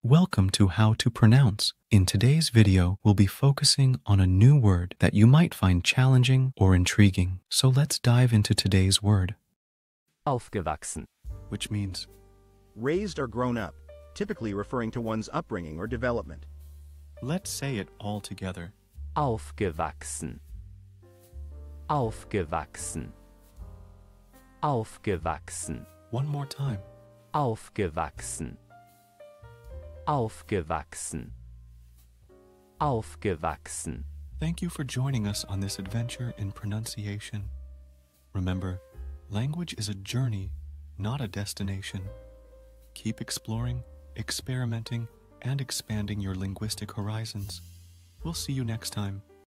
Welcome to How to Pronounce. In today's video, we'll be focusing on a new word that you might find challenging or intriguing. So let's dive into today's word. Aufgewachsen. Which means Raised or grown up, typically referring to one's upbringing or development. let's say it all together. Aufgewachsen. Aufgewachsen. Aufgewachsen. One more time. Aufgewachsen. Aufgewachsen. Aufgewachsen. Thank you for joining us on this adventure in pronunciation. Remember, language is a journey, not a destination. Keep exploring, experimenting, and expanding your linguistic horizons. We'll see you next time.